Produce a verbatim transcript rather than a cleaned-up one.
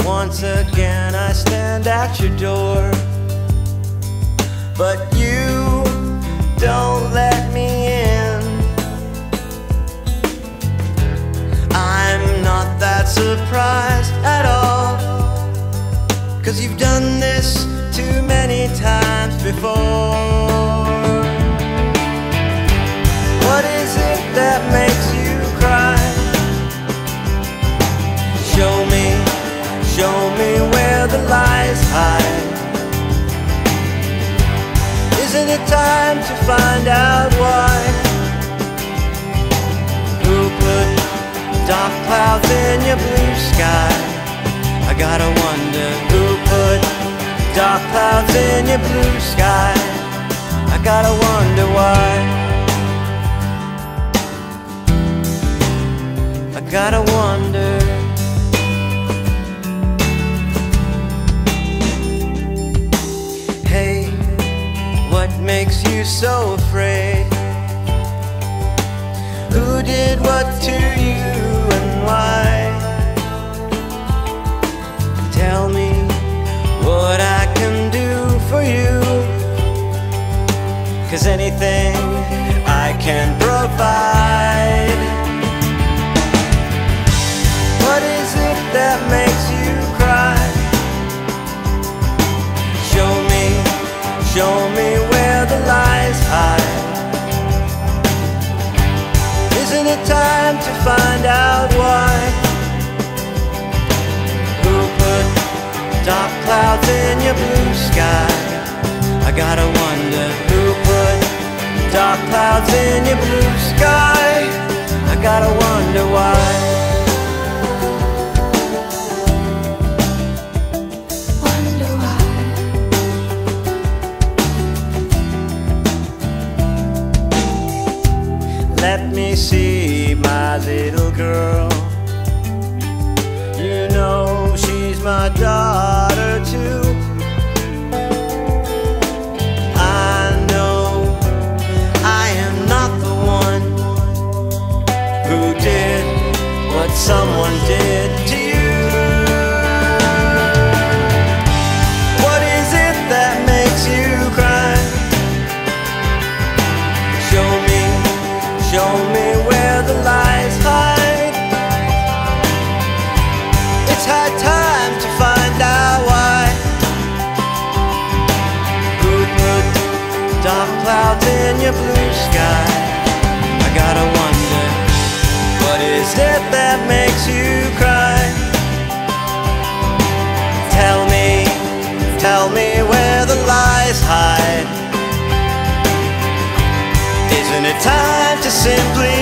once again I stand at your door, but you don't let me in. I'm not that surprised at all, 'cause you've done this too many times before. What is it that makes you cry? Show me, show me where the lies hide. Isn't it time to find out why? Who put dark clouds in your blue sky? I gotta wonder who put dark clouds in your blue sky. I gotta wonder why. I gotta wonder. Hey, what makes you so afraid? Who did what to you and why? Tell me what I can do for you, 'cause anything I can provide. What is it that makes you cry? Show me, show me where the lies hide. Isn't it time to find out why? Who put dark clouds in your blue sky? I gotta wonder who put dark clouds in your blue sky. I gotta wonder why. Wonder why. Let me see my little girl. You know she's my daughter too. I know I am not the one who did what someone did to you. What is it that makes you cry? Show me, show me where the lies hide. It's high time to find out why. Who put dark clouds in your blue sky? I gotta wonder, what is it that makes you cry? Tell me, tell me where the lies hide. Isn't it time to simply